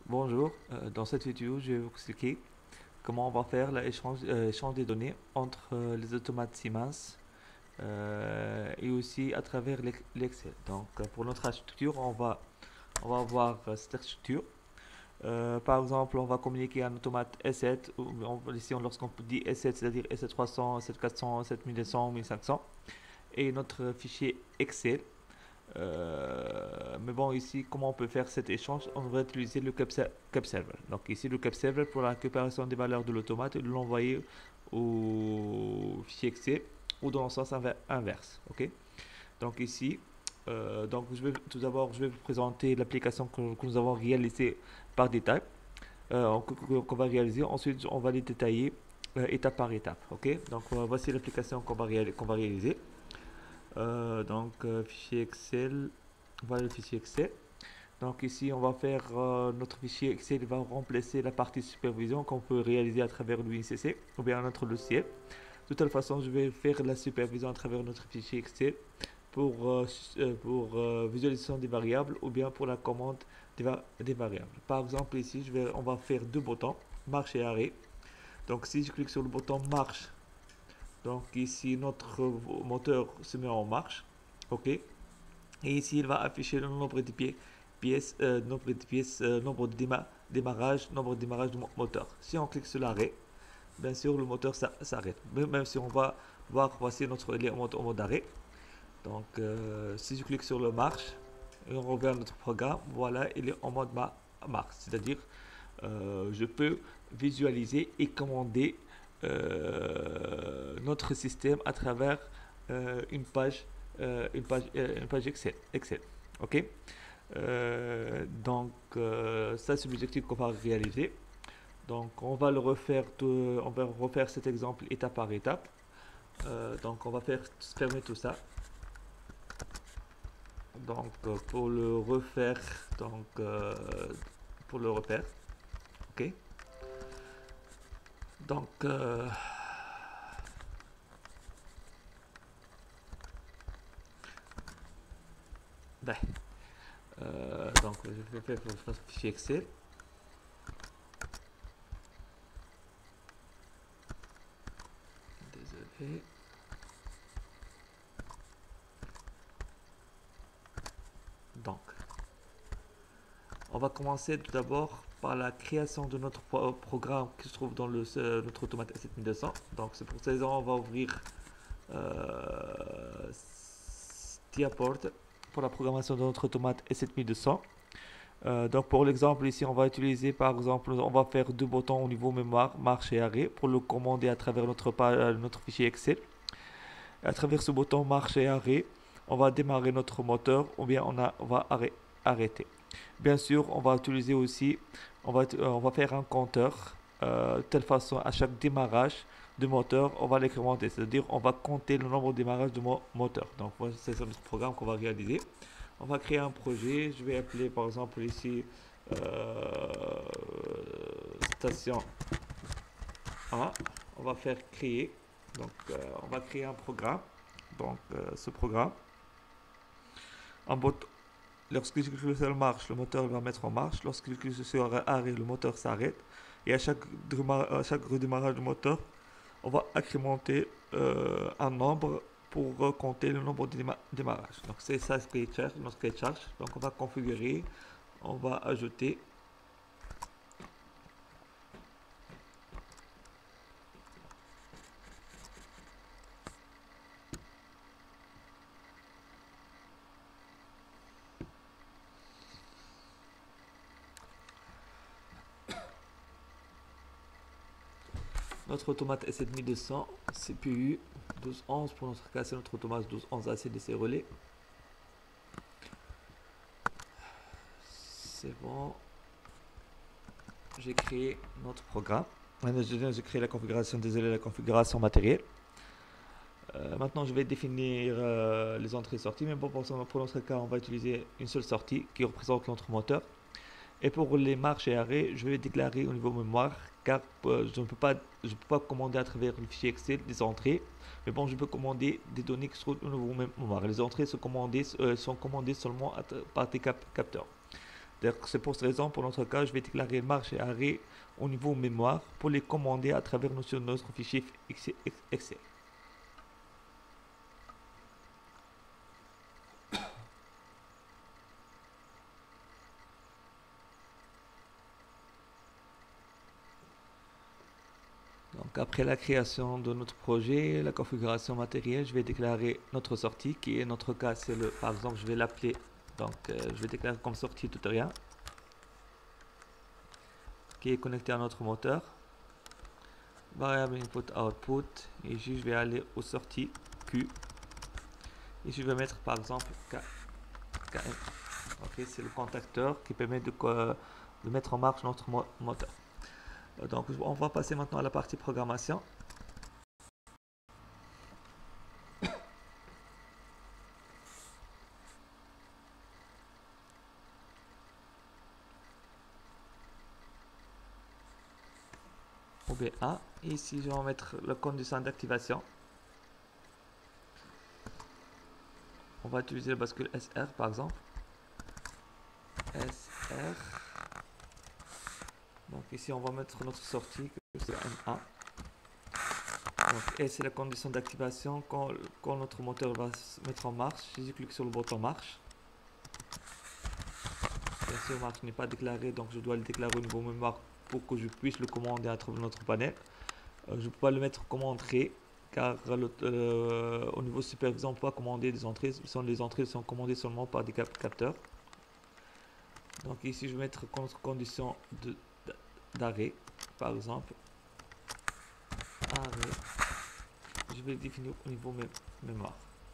Bonjour, dans cette vidéo, je vais vous expliquer comment on va faire l'échange des données entre les automates Siemens et aussi à travers l'Excel. Donc, pour notre architecture, on va avoir cette architecture. Par exemple, on va communiquer un automate S7, ici lorsqu'on dit S7, c'est-à-dire S7 300, S7 400, 7200, 1500, et notre fichier Excel. Mais bon, ici, comment on peut faire cet échange? On va utiliser le cap server. Donc ici, le cap server pour la récupération des valeurs de l'automate et de l'envoyer au fichier Excel ou dans le sens inverse. Ok. Donc ici, tout d'abord, je vais vous présenter l'application que nous avons réalisée par détail, qu'on va réaliser. Ensuite, on va les détailler étape par étape. Ok. Donc voici l'application qu'on va réaliser. Fichier Excel, voilà le fichier Excel. Donc ici, on va faire notre fichier Excel va remplacer la partie supervision qu'on peut réaliser à travers l'UNCC ou bien notre logiciel. De toute façon, je vais faire la supervision à travers notre fichier Excel pour visualisation des variables ou bien pour la commande des variables. Par exemple, ici, on va faire deux boutons, marche et arrêt. Donc si je clique sur le bouton marche, donc ici, notre moteur se met en marche. OK. Et ici, il va afficher le nombre de nombre de démarrage, nombre de démarrage du moteur. Si on clique sur l'arrêt, bien sûr, le moteur s'arrête. Même si on va voir, voici il est en mode arrêt. Donc, si je clique sur le marche et on revient à notre programme, voilà, il est en mode marche. C'est-à-dire, je peux visualiser et commander notre système à travers une page Excel. Ok. Ça c'est l'objectif qu'on va réaliser. Donc on va refaire cet exemple étape par étape. Donc on va fermer tout ça. Donc pour le refaire, donc pour le refaire, ok. Donc ben, je vais faire le fichier Excel. Désolé. Donc, on va commencer tout d'abord par la création de notre programme qui se trouve dans notre automate S7200. Donc, c'est pour cette raison on va ouvrir Tiaport pour la programmation de notre automate S7200. Donc pour l'exemple ici, on va utiliser par exemple, on va faire deux boutons au niveau mémoire, marche et arrêt pour le commander à travers notre fichier Excel. À travers ce bouton marche et arrêt, on va démarrer notre moteur ou bien on va arrêter. Bien sûr, on va utiliser aussi, on va faire un compteur de telle façon à chaque démarrage de moteur, on va l'incrémenter, c'est-à-dire on va compter le nombre de démarrages de moteur. Donc voilà, c'est notre programme qu'on va réaliser. On va créer un projet, je vais appeler par exemple ici station 1. On va faire créer, donc on va créer un programme. Donc ce programme, en bot lorsque je clique sur marche, le moteur va mettre en marche. Lorsque je clique sur arrêt, le moteur s'arrête. Et à chaque redémarrage du moteur, on va incrémenter un nombre pour compter le nombre de démarrages. Donc c'est ça ce qui est notre charge. Donc on va configurer, on va ajouter. Notre automate S7200, CPU 1211 pour notre cas, c'est notre automate 1211 ACDC relais. C'est bon. J'ai créé notre programme. Maintenant, j'ai créé la configuration, désolé, la configuration matérielle. Maintenant, je vais définir les entrées et sorties, mais bon, pour notre cas, on va utiliser une seule sortie qui représente notre moteur. Et pour les marches et arrêts, je vais déclarer au niveau mémoire, car je ne peux pas commander à travers le fichier Excel des entrées, mais bon, je peux commander des données qui se trouvent au niveau mémoire. Les entrées sont commandées seulement par des capteurs. C'est pour cette raison, pour notre cas, je vais déclarer marche et arrêt au niveau mémoire pour les commander à travers notre fichier Excel. Donc après la création de notre projet, la configuration matérielle, je vais déclarer notre sortie qui est notre cas, c'est le, par exemple, je vais l'appeler, donc je vais déclarer comme sortie tutoriel qui est connecté à notre moteur. Variable input output, et ici je vais aller aux sorties Q. Ici je vais mettre par exemple KM. Ok, c'est le contacteur qui permet de mettre en marche notre moteur. Donc on va passer maintenant à la partie programmation. OBA, et ici je vais mettre le condition d'activation. On va utiliser le bascule SR par exemple. SR. Donc ici on va mettre notre sortie, que c'est M1. Donc, et c'est la condition d'activation quand notre moteur va se mettre en marche. Si je clique sur le bouton marche, bien sûr marche n'est pas déclaré, donc je dois le déclarer au niveau mémoire pour que je puisse le commander à travers notre panel. Je ne peux pas le mettre comme entrée car au niveau supervision on ne peut pas commander des entrées. Les entrées sont commandées seulement par des capteurs. Donc ici je vais mettre contre condition d'arrêt, par exemple arrêt. Je vais le définir au niveau mémoire.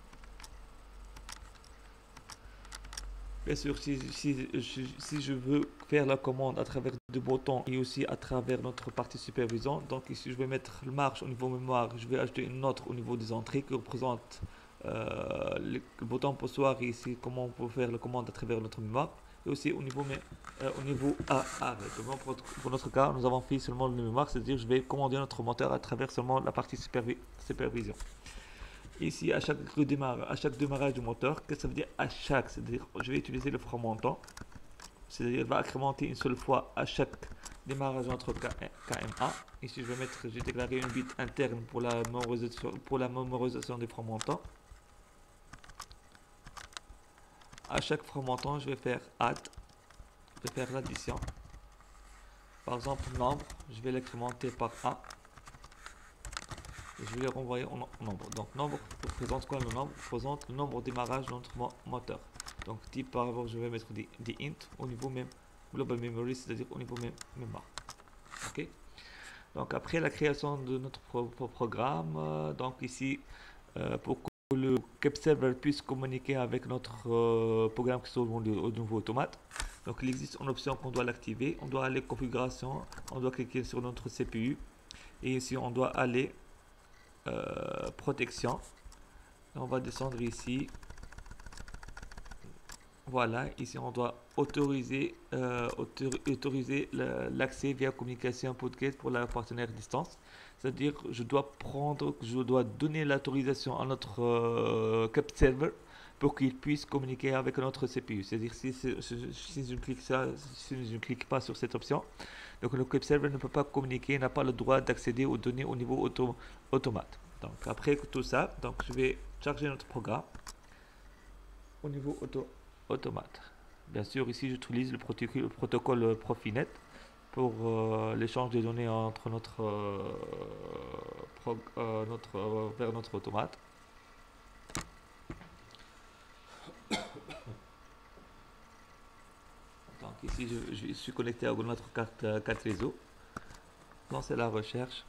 Bien sûr, si je veux faire la commande à travers deux boutons et aussi à travers notre partie supervision, donc ici je vais mettre le marche au niveau mémoire, je vais ajouter une autre au niveau des entrées qui représente le bouton poussoir et ici comment on peut faire la commande à travers notre mémoire, et aussi au niveau arrêt. Pour notre cas, nous avons fait seulement le mémoire, c'est-à-dire je vais commander notre moteur à travers seulement la partie supervision. Ici, à chaque démarrage du moteur, qu'est-ce que ça veut dire à chaque? C'est-à-dire, je vais utiliser le front-montant, c'est-à-dire, il va incrémenter une seule fois à chaque démarrage entre KM1. Ici, j'ai déclaré une bit interne pour la mémorisation des front-montants. À chaque front-montant, je vais faire add, je vais faire l'addition. Par exemple, nombre, je vais l'incrémenter par 1. Je vais les renvoyer en nombre. Donc nombre représente quoi? Le nombre représente le nombre de démarrage de notre moteur. Donc type par exemple je vais mettre des int au niveau même global memory, c'est-à-dire au niveau même mémoire. Ok. Donc après la création de notre programme, donc ici pour que le CAP server puisse communiquer avec notre programme qui se trouve au niveau automate. Donc il existe une option qu'on doit l'activer. On doit aller configuration, on doit cliquer sur notre CPU et ici on doit aller protection. On va descendre ici. Voilà, ici on doit autoriser l'accès via communication podcast pour la partenaire distance. C'est-à-dire je dois donner l'autorisation à notre CAP server pour qu'il puisse communiquer avec notre CPU. C'est-à-dire si je ne clique pas sur cette option, donc le CAP server ne peut pas communiquer, n'a pas le droit d'accéder aux données au niveau automate. Donc après tout ça, donc je vais charger notre programme au niveau automate. Bien sûr, ici j'utilise le protocole Profinet pour l'échange des données entre vers notre automate. Donc ici je suis connecté à notre carte réseau. Lancer la recherche.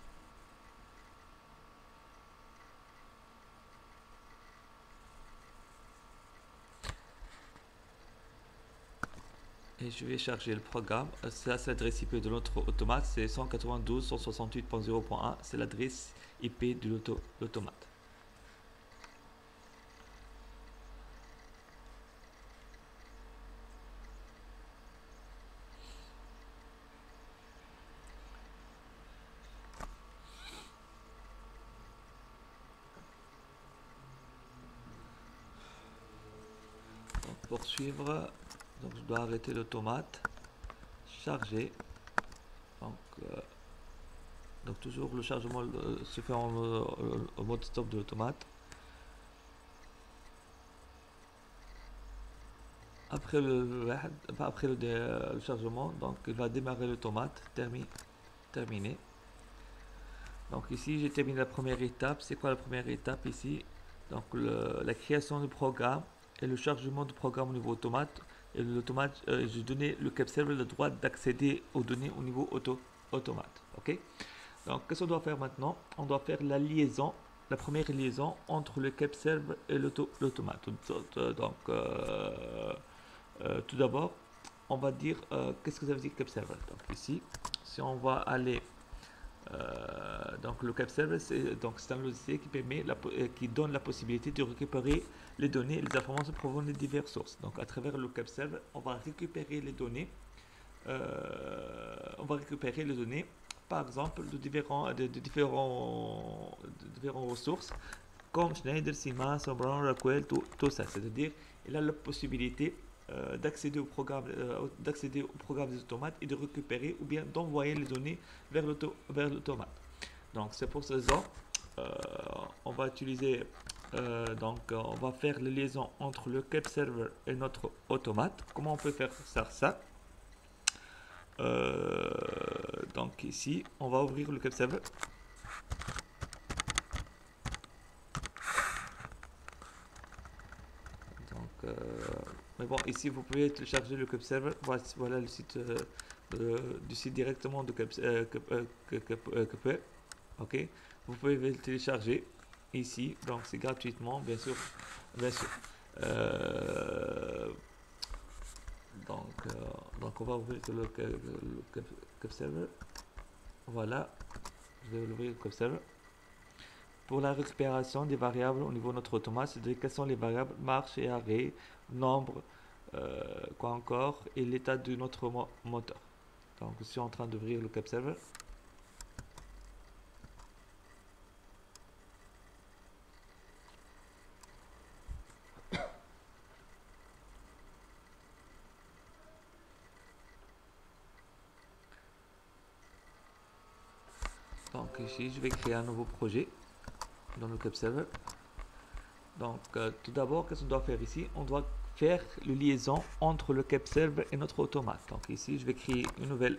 Et je vais charger le programme. Ça, c'est l'adresse IP de notre automate. C'est 192.168.0.1. C'est l'adresse IP de l'automate. Donc, poursuivre. Donc je dois arrêter l'automate, charger. Donc, donc toujours le chargement se fait en mode stop de l'automate. Après le chargement, donc il va démarrer l'automate, terminé. Donc ici j'ai terminé la première étape. C'est quoi la première étape ici? Donc la création du programme et le chargement du programme au niveau automate. Et l'automate, j'ai donné le CAP server le droit d'accéder aux données au niveau automate. Ok. Donc qu'est-ce qu'on doit faire maintenant? On doit faire la liaison, la première liaison entre le CAP server et l'automate. Donc tout d'abord, on va dire qu'est-ce que ça veut dire CAP server. Donc ici, si on va aller donc le CAP server, c'est un logiciel qui permet qui donne la possibilité de récupérer les données et les informations provenant de diverses sources. Donc à travers le CAP server, on va récupérer les données. Par exemple de différents ressources comme Schneider, Siemens, Brown, Rockwell, tout ça. C'est-à-dire il a la possibilité d'accéder au programme des automates et de récupérer ou bien d'envoyer les données vers l'automate. Donc c'est pour cette raison on va utiliser on va faire la liaison entre le CAP server et notre automate. Comment on peut faire ça? Donc ici on va ouvrir le CAP server. Mais bon, ici vous pouvez télécharger le CAP server. Voilà le site du site directement de KPE. Ok, vous pouvez le télécharger ici. Donc c'est gratuitement, bien sûr. Donc on va ouvrir le CAP server. Voilà, je vais ouvrir le CAP server. Pour la récupération des variables au niveau de notre automate, c'est-à-dire quelles sont les variables marche et arrêt, nombre, quoi encore, et l'état de notre moteur. Donc je suis en train d'ouvrir le CAP server. Donc ici je vais créer un nouveau projet dans le CAP server. Donc tout d'abord, qu'est-ce qu'on doit faire ici? On doit faire la liaison entre le CAP server et notre automate. Donc ici je vais créer une nouvelle.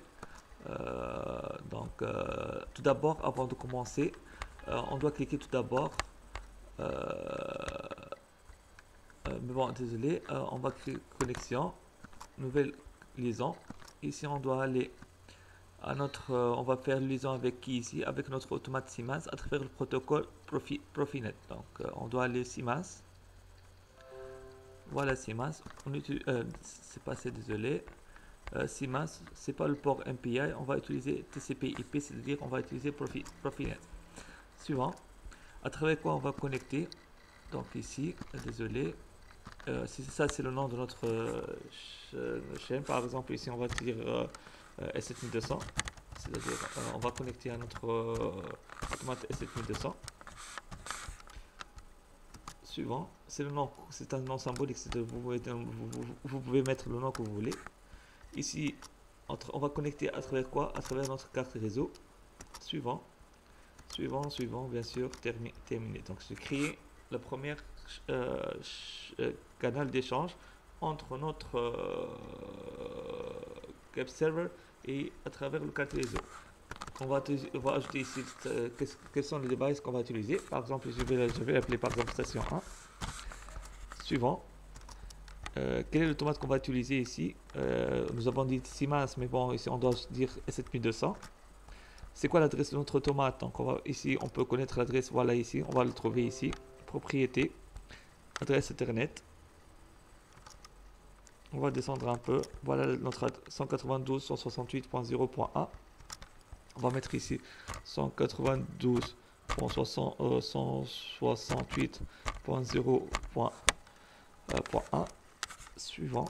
Tout d'abord, avant de commencer, on doit cliquer tout d'abord. Mais bon, désolé, on va créer connexion, nouvelle liaison. Ici on doit aller à on va faire une liaison avec qui ici? Avec notre automate Siemens à travers le protocole Profinet. Donc on doit aller Siemens. Voilà Siemens. C'est passé, désolé. Siemens, c'est pas le port MPI, on va utiliser TCP/IP, c'est-à-dire on va utiliser Profinet. Suivant. À travers quoi on va connecter? Donc ici, désolé. Ça c'est le nom de notre chaîne. Par exemple ici on va dire S7200. C'est-à-dire on va connecter à notre automate S7200. Suivant, c'est le nom, c'est un nom symbolique, vous pouvez mettre le nom que vous voulez. Ici, on va connecter à travers quoi? À travers notre carte réseau. Suivant, bien sûr, terminé. Donc, je crée la première canal d'échange entre notre CAP server et à travers le carte réseau. On va ajouter ici quels sont les devices qu'on va utiliser. Par exemple, je vais l'appeler par exemple station 1. Suivant. Quel est l'automate qu'on va utiliser ici? Nous avons dit Siemens, mais bon, ici on doit dire 7200. C'est quoi l'adresse de notre automate? Donc ici, on peut connaître l'adresse. Voilà ici, on va le trouver ici. Propriété, adresse Ethernet. On va descendre un peu. Voilà notre 192.168.0.1. On va mettre ici 192.168.0.1. Suivant,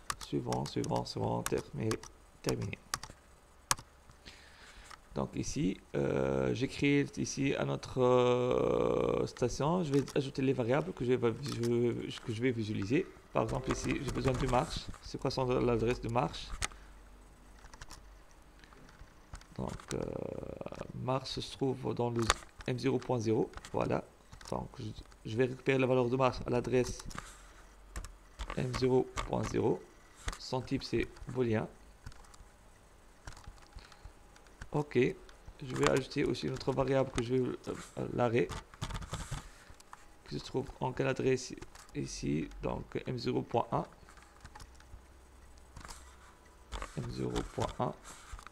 terminé. Donc ici, j'ai créé ici à notre station, je vais ajouter les variables que je vais visualiser. Par exemple ici, j'ai besoin de marche. C'est quoi l'adresse de marche? Donc marche se trouve dans le M0.0. Voilà. Donc je vais récupérer la valeur de marche à l'adresse M0.0. Son type c'est booléen. Ok. Je vais ajouter aussi une autre variable que je vais l'arrêt, qui se trouve en quelle adresse ici, donc M0.1. M0.1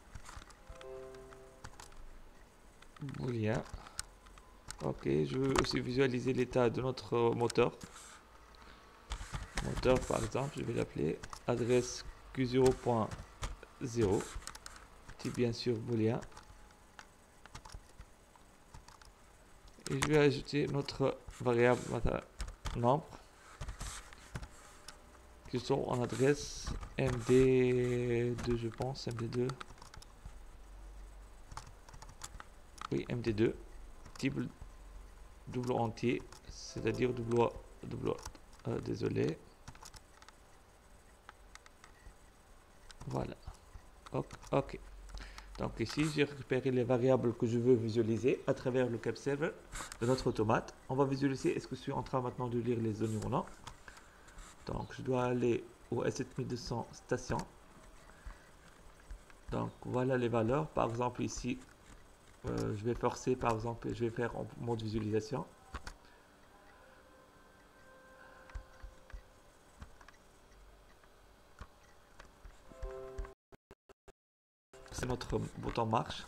booléen. Ok, je veux aussi visualiser l'état de notre moteur. Moteur par exemple, je vais l'appeler adresse Q0.0, type bien sûr booléen. Et je vais ajouter notre variable nombre, qui sont en adresse MD2, je pense, MD2. Oui, MD2, type double entier, c'est-à-dire désolé. Voilà. Ok. Donc ici, j'ai récupéré les variables que je veux visualiser à travers le cap server de notre automate. On va visualiser est-ce que je suis en train maintenant de lire les données ou non. Donc je dois aller au S7200 station. Donc voilà les valeurs. Par exemple ici, je vais forcer, par exemple, je vais faire en mode visualisation. C'est notre bouton marche.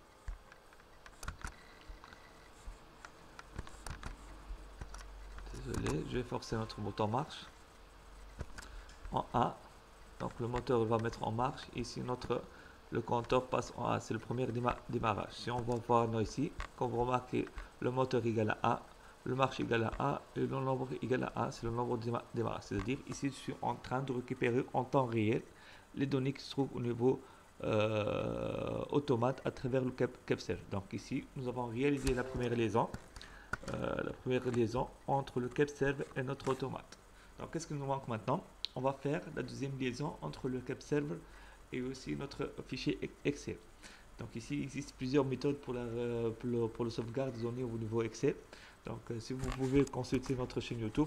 Désolé, je vais forcer notre bouton marche en A. Donc le moteur va mettre en marche. Ici le compteur passe en A. C'est le premier démarrage. Si on va voir ici, comme vous remarquez, le moteur égale à A, le marche égale à A et le nombre égale à A. C'est le nombre de démarrage. C'est-à-dire ici je suis en train de récupérer en temps réel les données qui se trouvent au niveau automate à travers le cap server. Donc ici nous avons réalisé la première liaison. Entre le cap server et notre automate. Donc qu'est-ce qui nous manque maintenant? On va faire la deuxième liaison entre le cap server et aussi notre fichier Excel. Donc ici, il existe plusieurs méthodes pour le sauvegarde des données au niveau Excel. Donc si vous pouvez consulter notre chaîne YouTube,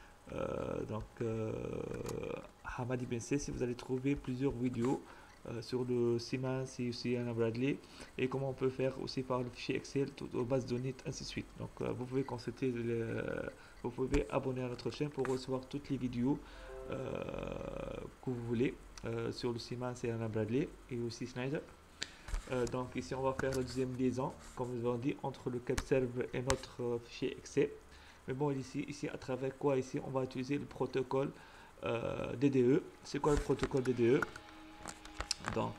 Hamadi BNC, si vous allez trouver plusieurs vidéos sur le Siemens et aussi Anna Bradley et comment on peut faire aussi par le fichier Excel toutes aux bases de données ainsi de suite. Donc vous pouvez consulter, vous pouvez abonner à notre chaîne pour recevoir toutes les vidéos que vous voulez sur le Siemens et Anna Bradley et aussi Schneider. Donc ici on va faire la deuxième liaison comme nous avons dit entre le cap server et notre fichier Excel. Mais bon ici à travers quoi ici on va utiliser le protocole DDE. C'est quoi le protocole DDE? Donc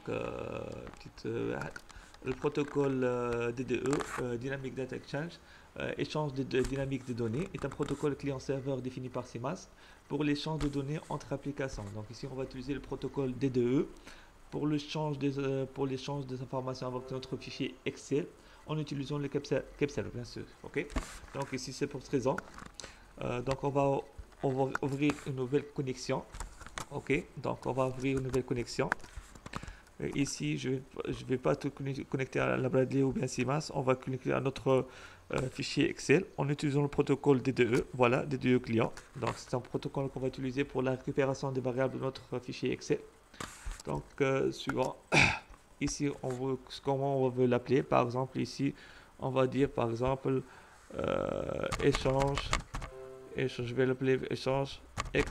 le protocole DDE, Dynamic Data Exchange, échange dynamique de données, est un protocole client-serveur défini par Siemens pour l'échange de données entre applications. Donc ici on va utiliser le protocole DDE pour l'échange des informations avec notre fichier Excel en utilisant le cap server bien sûr. Ok. Donc ici c'est pour cette raison. Donc on va ouvrir une nouvelle connexion. Ok. Donc on va ouvrir une nouvelle connexion. Ici, je vais pas tout connecter à la Bradley ou bien Siemens. On va connecter à notre fichier Excel en utilisant le protocole DDE. Voilà, DDE client. Donc, c'est un protocole qu'on va utiliser pour la récupération des variables de notre fichier Excel. Donc, suivant. Ici, comment on veut l'appeler. Par exemple, ici, on va dire, par exemple, échange. Je vais l'appeler échange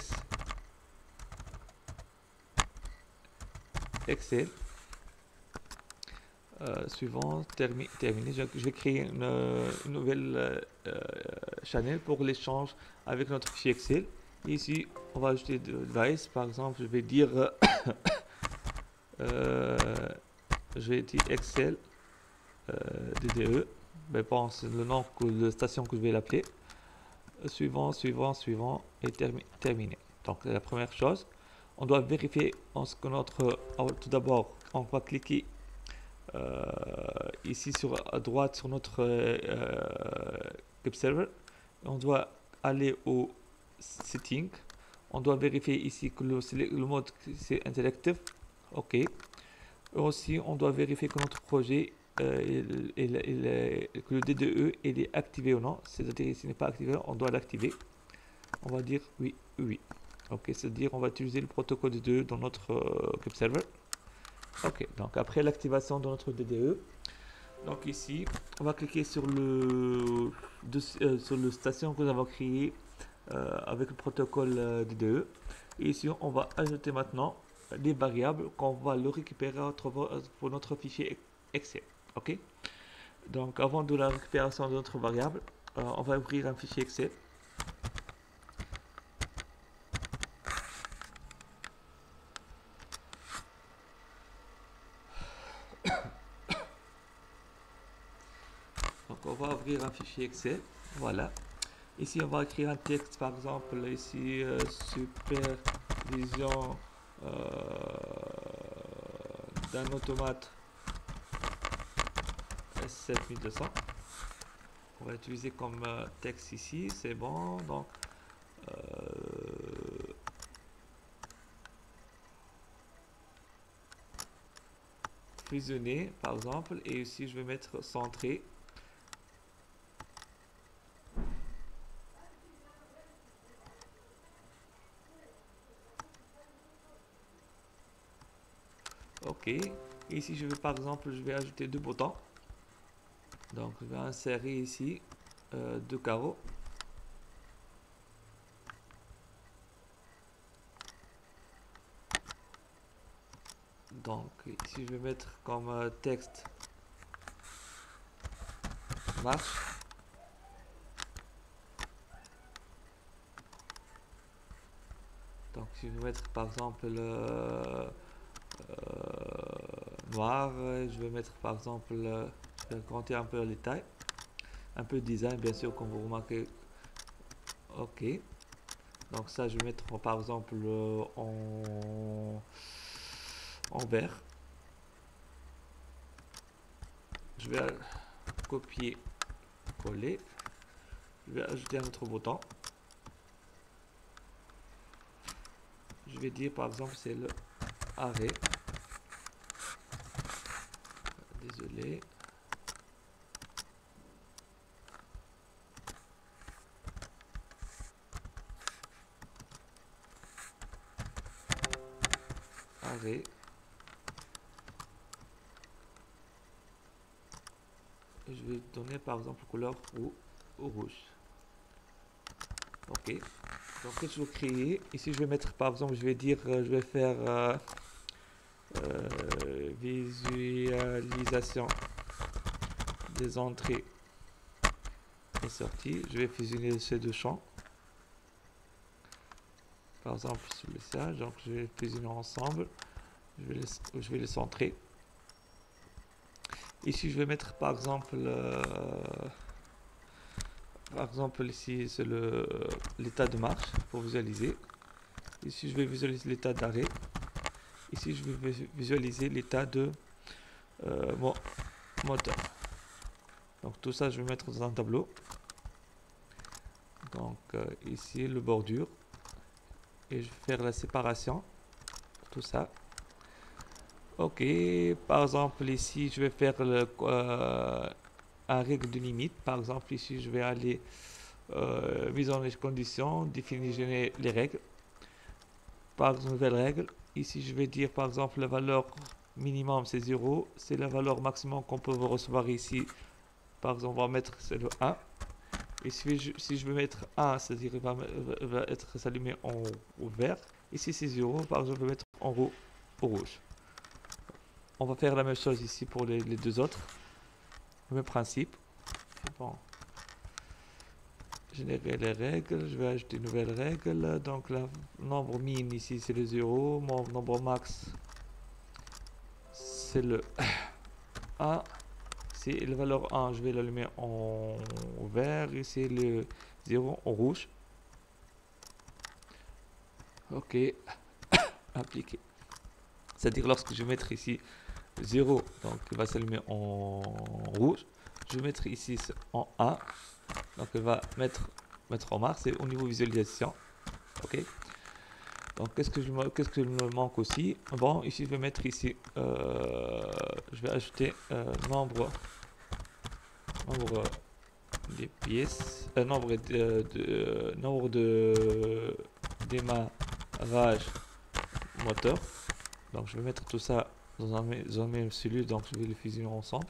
Excel. Suivant, terminé. Je vais créer une nouvelle channel pour l'échange avec notre fichier Excel. Et ici, on va ajouter de device. Par exemple, je vais dire Excel DDE. Mais bon, c'est le nom de station que je vais l'appeler. Suivant, et terminé. Donc, la première chose, on doit vérifier en ce que tout d'abord, on va cliquer ici à droite sur notre cap server. On doit aller au setting. On doit vérifier ici que le mode c'est interactif. OK. Et aussi, on doit vérifier que notre projet, que le DDE il est activé ou non. C'est-à-dire, s'il n'est pas activé, on doit l'activer. On va dire oui, oui. OK, c'est-à-dire, on va utiliser le protocole DDE dans notre Cube Server. OK, donc après l'activation de notre DDE, donc ici, on va cliquer sur sur le station que nous avons créé avec le protocole DDE. Et ici, on va ajouter maintenant des variables qu'on va le récupérer pour notre fichier Excel. OK? Donc, avant de la récupération de notre variable, on va ouvrir un fichier Excel. Donc, on va ouvrir un fichier Excel. Voilà. Ici, on va écrire un texte, par exemple, ici, supervision d'un automate S7200. On va utiliser comme texte ici, c'est bon. Donc, fusionner, par exemple, et ici, je vais mettre centré. OK. Et ici, je vais par exemple, je vais ajouter deux boutons. Donc, je vais insérer ici deux carreaux. Donc, ici, je vais mettre comme texte marche. Donc, je vais mettre par exemple noir. Je vais mettre par exemple, je vais agrandir un peu les tailles. Un peu de design, bien sûr, comme vous remarquez. OK. Donc ça, je vais mettre par exemple en vert. Je vais copier, coller. Je vais ajouter un autre bouton. Je vais dire par exemple c'est le arrêt. Désolé. Arrêt. Et je vais donner par exemple couleur rouge. OK. Donc qu'est-ce que je vais créer? Ici je vais mettre par exemple, je vais dire, je vais faire visualisation des entrées et sorties. Je vais fusionner ces deux champs. Par exemple sur le ça, donc je vais fusionner ensemble. Je vais les centrer. Ici je vais mettre par exemple ici c'est l'état de marche pour visualiser. Ici je vais visualiser l'état d'arrêt. Ici je vais visualiser l'état de moteur. Donc tout ça je vais mettre dans un tableau. Donc ici le bordure. Et je vais faire la séparation. Tout ça. OK. Par exemple ici je vais faire un règle de limite. Par exemple ici je vais aller mise en condition, définir les règles. Par exemple, nouvelle règle. Ici je vais dire par exemple la valeur minimum c'est 0. C'est la valeur maximum qu'on peut recevoir ici. Par exemple on va mettre c'est le 1. Et si je veux mettre 1, c'est-à-dire il va être s'allumer en vert. Ici c'est 0, par exemple je vais mettre en rouge. On va faire la même chose ici pour les deux autres. Le même principe. Bon. Générer les règles, je vais ajouter une nouvelle règle. Donc le nombre min ici c'est le 0. Mon nombre max c'est le 1. C'est la valeur 1, je vais l'allumer en vert. Ici le 0 en rouge. OK. Appliquer. C'est-à-dire lorsque je vais mettre ici 0, donc il va s'allumer en rouge. Je vais mettre ici en 1, donc il va mettre en marque, c'est au niveau visualisation. OK. Donc qu'est-ce que me manque aussi? Bon, ici je vais mettre ici, je vais ajouter nombre des pièces, nombre de démarrage moteur. Donc je vais mettre tout ça dans un même cellule, donc je vais les fusionner ensemble.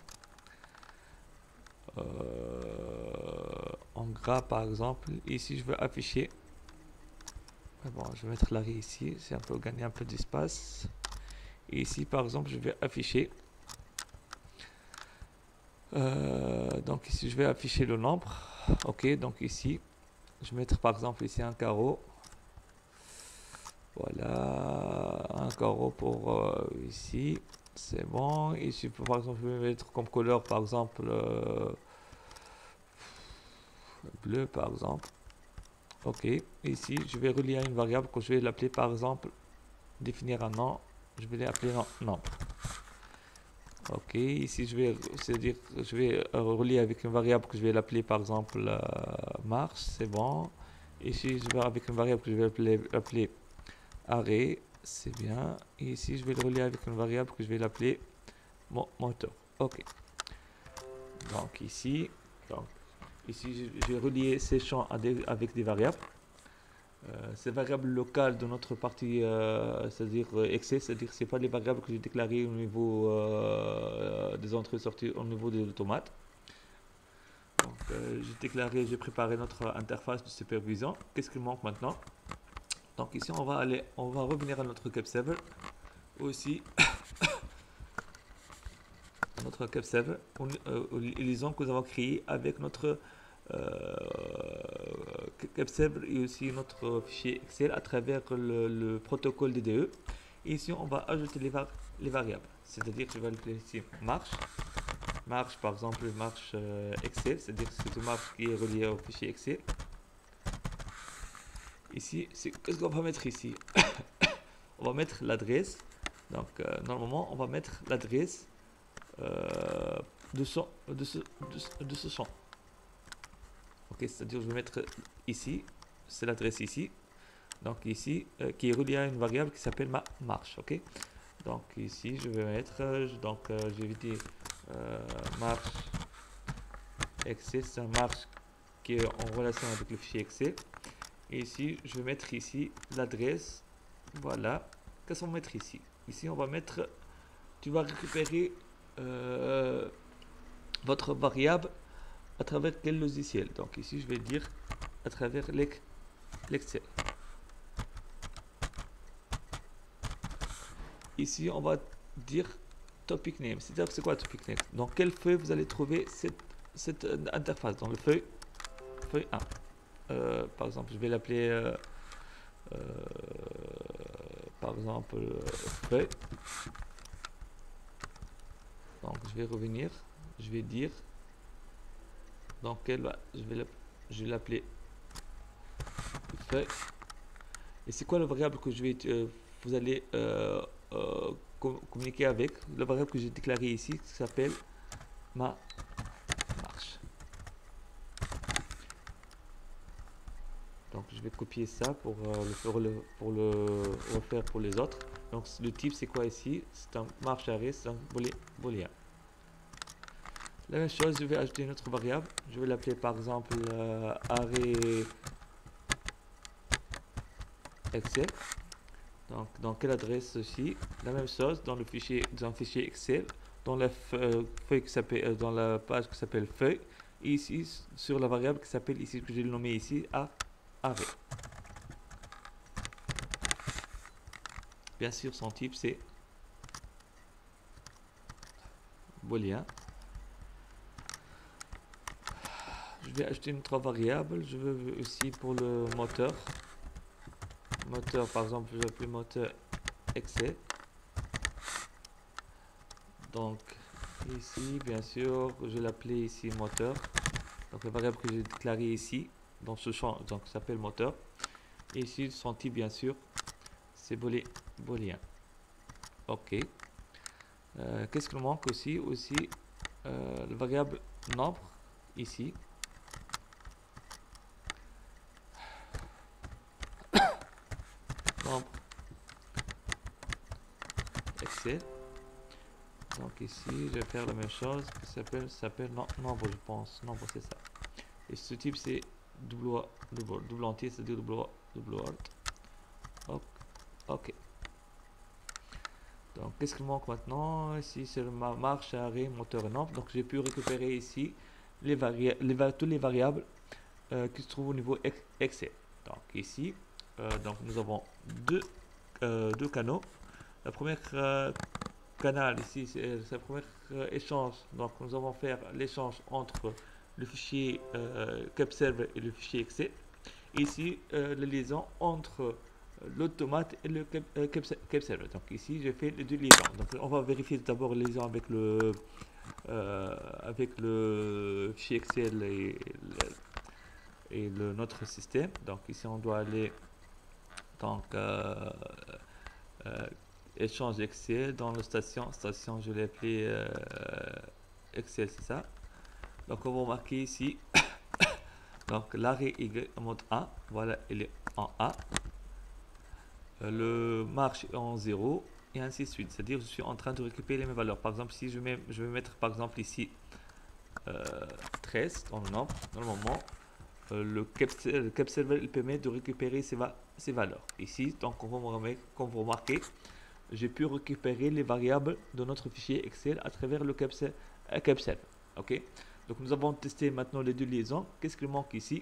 En gras par exemple, ici je vais afficher. Bon, je vais mettre l'arrêt ici, c'est un peu gagner un peu d'espace. Et ici par exemple, je vais afficher. Donc ici je vais afficher le nombre. Ok, donc ici je vais mettre par exemple ici un carreau. Voilà, un carreau pour ici, c'est bon. Ici par exemple je vais mettre comme couleur par exemple bleu par exemple. Ok, ici je vais relier à une variable que je vais l'appeler par exemple définir un nom, je vais l'appeler nombre. Ok, ici c'est-à-dire je vais relier avec une variable que je vais l'appeler par exemple marche, c'est bon. Ici je vais avec une variable que je vais appeler arrêt, c'est bien. Et ici je vais le relier avec une variable que je vais l'appeler moteur. Ok. Donc ici j'ai relié ces champs avec des variables. Ces variables locales de notre partie, c'est-à-dire Excel, c'est-à-dire c'est pas les variables que j'ai déclarées au niveau des entrées et sorties au niveau de l'automate. Donc j'ai préparé notre interface de supervision. Qu'est-ce qui manque maintenant? Donc ici on va revenir à notre cap server aussi. Notre cap server, lisons que nous avons créé avec notre cap server et aussi notre fichier Excel à travers le protocole DDE. Et ici, on va ajouter les variables. C'est-à-dire que je vais appeler ici marche par exemple, marche Excel, c'est-à-dire que c'est une marche qui est reliée au fichier Excel. Ici, qu'est-ce qu'on va mettre ici? On va mettre l'adresse. Donc, normalement, on va mettre l'adresse de ce champ. Ok, c'est-à-dire je vais mettre ici, c'est l'adresse ici. Donc ici, qui est reliée à une variable qui s'appelle ma marche. Ok, donc ici je vais mettre, je vais dire marche Excel, c'est une marche qui est en relation avec le fichier Excel. Et ici, je vais mettre ici l'adresse. Voilà. Qu'est-ce qu'on va mettre ici? Ici, on va mettre, tu vas récupérer votre variable à travers quel logiciel. Donc ici, je vais dire à travers l'Excel. Ici, on va dire topic name. C'est-à-dire, c'est quoi topic name? Dans quelle feuille vous allez trouver cette interface? Dans le feuille 1. Par exemple, je vais l'appeler par exemple feuille. Donc, je vais revenir. Je vais dire dans quelle je vais l'appeler feuille. Et c'est quoi la variable que je vais vous allez communiquer avec? La variable que j'ai déclarée ici qui s'appelle ma marche. Donc je vais copier ça pour le refaire pour les autres. Donc le type c'est quoi ici? C'est un marche arrêt, c'est un booléen. La même chose, je vais ajouter une autre variable. Je vais l'appeler par exemple arrêt Excel. Donc dans quelle adresse aussi? La même chose dans le fichier, dans un fichier Excel, dans la feuille qui s'appelle, dans la page qui s'appelle feuille, et ici sur la variable qui s'appelle ici que j'ai nommé ici arrêt. Bien sûr, son type c'est booléen. Je vais ajouter une autre variable. Je veux aussi pour le moteur. Moteur, par exemple, je vais appeler moteur Excel. Donc ici, bien sûr, je vais l'appeler ici moteur. Donc la variable que j'ai déclarée ici dans ce champ, donc s'appelle moteur. Et ici, son type, bien sûr, c'est booléen. Ok. Qu'est-ce qu'il manque aussi? La variable nombre ici. Nombre ici, je vais faire la même chose, qui s'appelle nombre, je pense. Nombre, c'est ça. Et ce type, c'est double entier, c'est-à-dire double alt. Ok. Donc, qu'est-ce qui manque maintenant? Ici, c'est marche, arrêt, moteur et nombre. Donc, j'ai pu récupérer ici toutes les variables qui se trouvent au niveau Excel. Donc, ici, donc nous avons deux canaux. La première canal ici, c'est le premier échange. Donc, nous allons faire l'échange entre le fichier CapServer et le fichier Excel. Ici, la liaison entre l'automate et le CapServer. Donc, ici, j'ai fait les deux liaisons. Donc, on va vérifier d'abord les liaisons avec le fichier Excel et notre système. Donc, ici, on doit aller donc échange Excel dans la station, je l'ai appelé Excel, c'est ça. Donc on va marquer ici donc l'arrêt Y en mode A, voilà, il est en A, le marche est en 0 et ainsi de suite, c'est à dire je suis en train de récupérer les mêmes valeurs. Par exemple, si je vais mettre par exemple ici 13 dans le nombre, normalement le CapServer il permet de récupérer ces valeurs ici. Donc on va comme vous remarquez, j'ai pu récupérer les variables de notre fichier Excel à travers le CapServer. Ok, donc nous avons testé maintenant les deux liaisons. Qu'est-ce qui manque ici?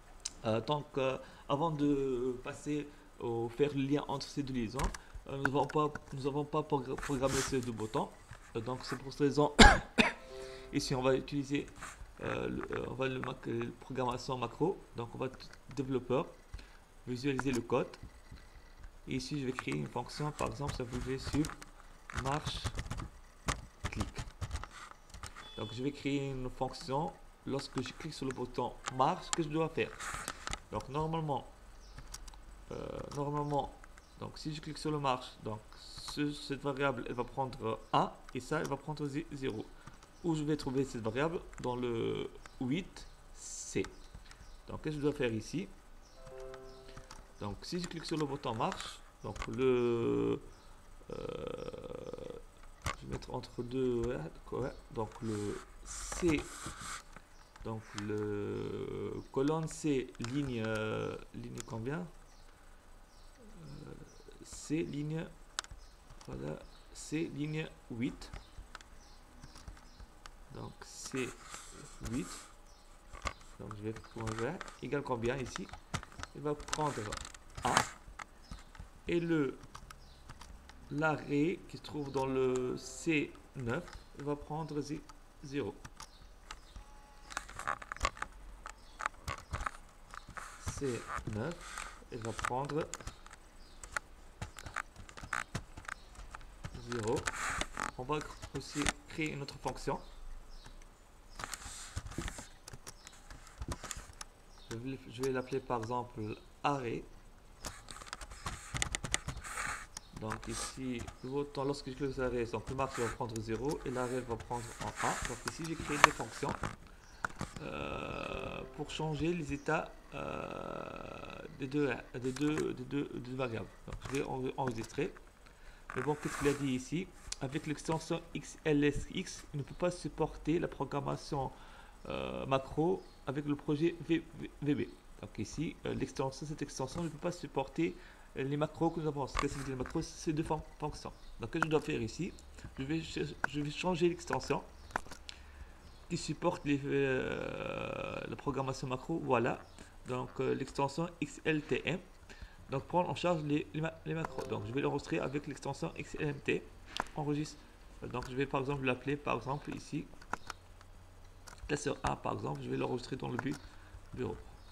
Avant de passer au faire le lien entre ces deux liaisons, nous n'avons pas programmé ces deux boutons. Donc c'est pour cette raison ici on va utiliser programmation macro. Donc on va développeur visualiser le code. Et ici, je vais créer une fonction, par exemple, ça vous dit sur marche clic. Donc, je vais créer une fonction. Lorsque je clique sur le bouton marche, que je dois faire? Donc, normalement, donc si je clique sur le marche, donc cette variable, elle va prendre 1 et ça, elle va prendre 0. Où je vais trouver cette variable? Dans le 8C. Donc, qu'est-ce que je dois faire ici? Donc, si je clique sur le bouton marche, donc je vais mettre entre deux, ouais, donc le C, donc le colonne C, ligne combien? C, ligne, voilà, C, ligne 8. Donc, C, 8. Donc, je vais prendre égal combien ici? Il va prendre 1 et l'arrêt qui se trouve dans le C9 il va prendre 0. C9 il va prendre 0. On va aussi créer une autre fonction. Je vais l'appeler par exemple arrêt. Donc ici, lorsque je clique sur l'arrêt, donc le marche va prendre 0 et l'arrêt va prendre en 1. Donc ici, j'ai créé des fonctions pour changer les états des deux variables. Donc je vais enregistrer. Mais bon, qu'est-ce qu'il a dit ici? Avec l'extension XLSX, il ne peut pas supporter la programmation macro avec le projet VB. Donc ici, cette extension ne peut pas supporter les macros que nous avons. Qu'est-ce que c'est les macros? C'est deux fonctions. Donc, ce que je dois faire ici, je vais changer l'extension qui supporte la programmation macro. Voilà. Donc, l'extension XLTM. Donc, prendre en charge les macros. Donc, je vais l'enregistrer avec l'extension XLMT. Enregistre. Donc, je vais par exemple l'appeler, par exemple, ici. Classeur A, par exemple, je vais l'enregistrer dans le bureau.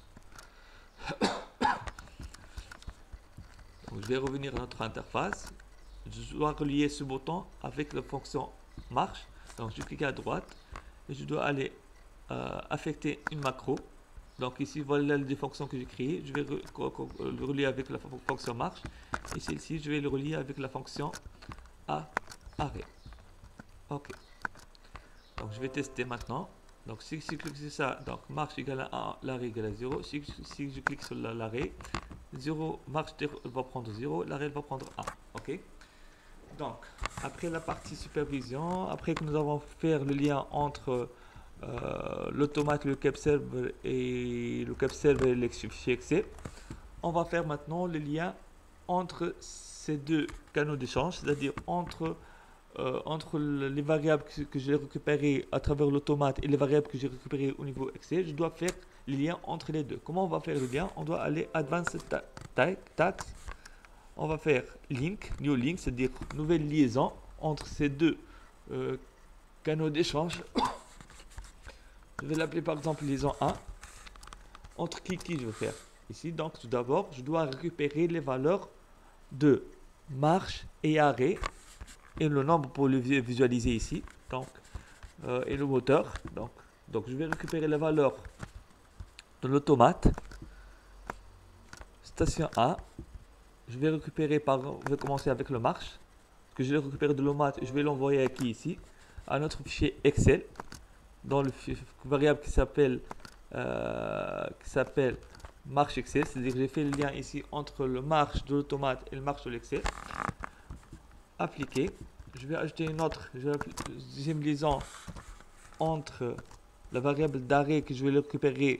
Donc, je vais revenir à notre interface. Je dois relier ce bouton avec la fonction marche. Donc, je clique à droite et je dois aller affecter une macro. Donc, ici, voilà les fonctions que j'ai créées. Je vais le relier avec la fonction marche. Et celle-ci, je vais le relier avec la fonction arrêt. Ok. Donc, je vais tester maintenant. Donc, si je clique sur ça, donc marche égale à 1, l'arrêt égale à 0. Si je clique sur l'arrêt, 0, marche va prendre 0, l'arrêt va prendre 1. Ok. Donc, après la partie supervision, après que nous avons fait le lien entre l'automate, le cap server et le cap server et le fichier Excel, on va faire maintenant le lien entre ces deux canaux d'échange, c'est-à-dire entre les variables que j'ai récupérées à travers l'automate et les variables que j'ai récupérées au niveau Excel. Je dois faire le lien entre les deux. Comment on va faire le lien? On doit aller Advanced Tags. On va faire link, new link, c'est-à-dire nouvelle liaison entre ces deux canaux d'échange. Je vais l'appeler par exemple liaison 1. Entre qui je vais faire ici. Donc tout d'abord, je dois récupérer les valeurs de marche et arrêt et le nombre pour le visualiser ici. Donc et le moteur. Donc je vais récupérer les valeurs de l'automate. Station 1. Je vais récupérer je vais commencer avec le marche que je vais récupérer de l'automate et je vais l'envoyer ici à notre fichier Excel dans le variable qui s'appelle marche Excel, c'est-à-dire que j'ai fait le lien ici entre le marche de l'automate et le marche de l'Excel. Appliquer. Je vais ajouter une autre deuxième liaison entre la variable d'arrêt que je vais récupérer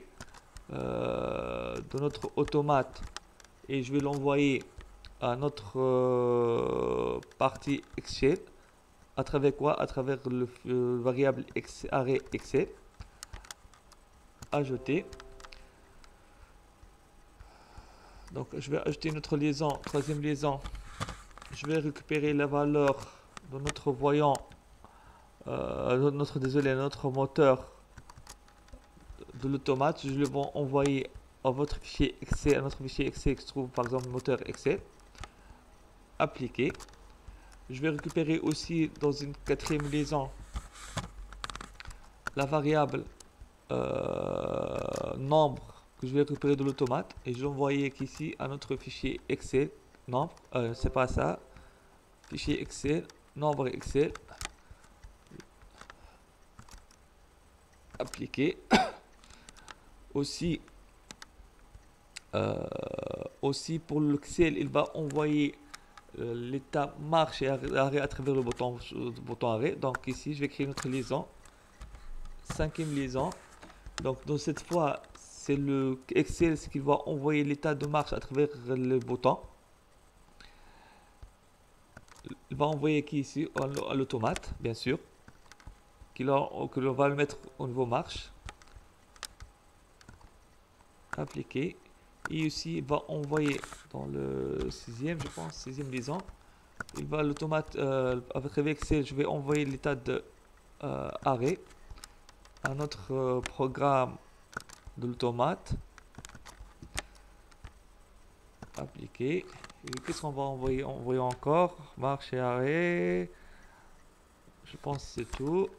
de notre automate et je vais l'envoyer à notre partie Excel. À travers quoi? À travers le variable arrêt Excel. Ajouter. Donc je vais ajouter notre liaison, troisième liaison. Je vais récupérer la valeur de notre voyant, notre moteur de l'automate. Je le vais envoyer à votre fichier Excel, à notre fichier Excel qui se trouve par exemple moteur Excel. Appliquer. Je vais récupérer aussi dans une quatrième liaison la variable nombre que je vais récupérer de l'automate et je vais l'envoyer ici à notre fichier Excel. Nombre, c'est pas ça. Fichier Excel, nombre Excel. Appliquer. Aussi pour l'Excel, il va envoyer l'état marche et arrêt à travers le bouton arrêt. Donc ici, je vais créer notre liaison. Cinquième liaison. Donc dans cette fois, c'est le Excel qui va envoyer l'état de marche à travers le bouton. Il va envoyer ici à l'automate, bien sûr, que l'on va le mettre au niveau marche. Appliquer. Et ici, il va envoyer dans le sixième, je pense, sixième liaison. Il va l'automate, avec Excel, je vais envoyer l'état de arrêt à notre programme de l'automate. Appliquer. Qu'est-ce qu'on va envoyer? Envoyer encore. Marche et arrêt. Je pense que c'est tout.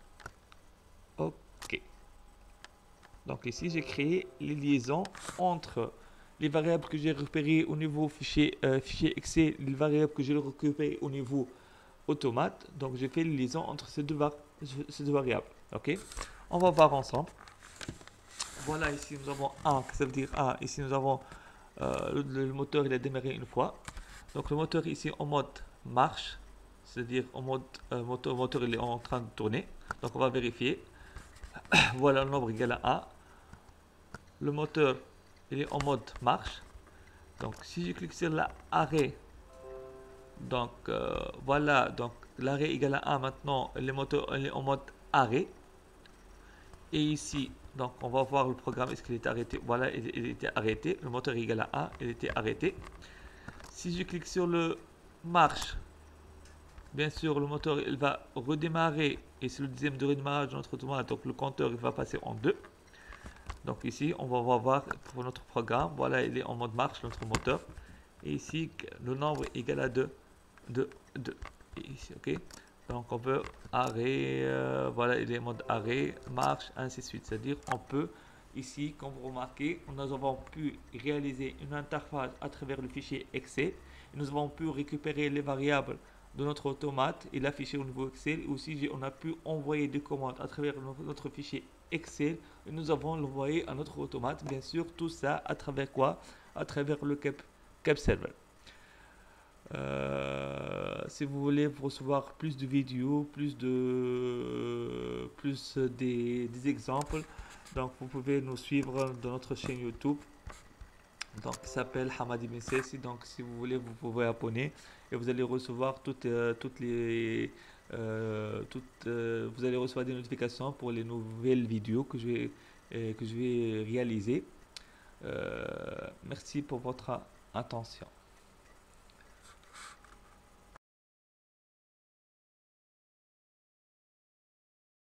OK. Donc ici, j'ai créé les liaisons entre les variables que j'ai récupérées au niveau fichier Excel, les variables que j'ai récupérées au niveau automate. Donc j'ai fait les liaisons entre ces deux variables. OK. On va voir ensemble. Voilà, ici nous avons 1, ça veut dire 1. Ici nous avons le moteur, il a démarré une fois. Donc le moteur ici en mode marche, c'est-à-dire en mode moteur il est en train de tourner. Donc on va vérifier. Voilà, le nombre égal à 1. Le moteur il est en mode marche. Donc si je clique sur l'arrêt, donc voilà, donc l'arrêt égal à 1 maintenant, le moteur il est en mode arrêt. Et ici, donc on va voir le programme, est-ce qu'il est arrêté? Voilà, il était arrêté. Le moteur est égal à 1, il était arrêté. Si je clique sur le marche, bien sûr, le moteur il va redémarrer. Et c'est le deuxième de redémarrage de notre automate. Donc le compteur il va passer en 2. Donc ici, on va voir pour notre programme. Voilà, il est en mode marche, notre moteur. Et ici, le nombre est égal à 2. 2, 2. Et ici, ok. Donc on peut arrêt, voilà, il est en mode arrêt, marche, ainsi de suite. C'est-à-dire on peut, ici, comme vous remarquez, nous avons pu réaliser une interface à travers le fichier Excel. Et nous avons pu récupérer les variables de notre automate et l'afficher au niveau Excel. Et aussi, on a pu envoyer des commandes à travers notre fichier Excel. Et nous avons l'envoyé à notre automate. Bien sûr, tout ça à travers quoi? À travers le cap server. Si vous voulez recevoir plus de vidéos, plus des exemples, donc vous pouvez nous suivre dans notre chaîne YouTube, donc qui s'appelle Hamadi Bin Sessi. Donc si vous voulez, vous pouvez abonner et vous allez recevoir vous allez recevoir des notifications pour les nouvelles vidéos que je vais réaliser. Merci pour votre attention.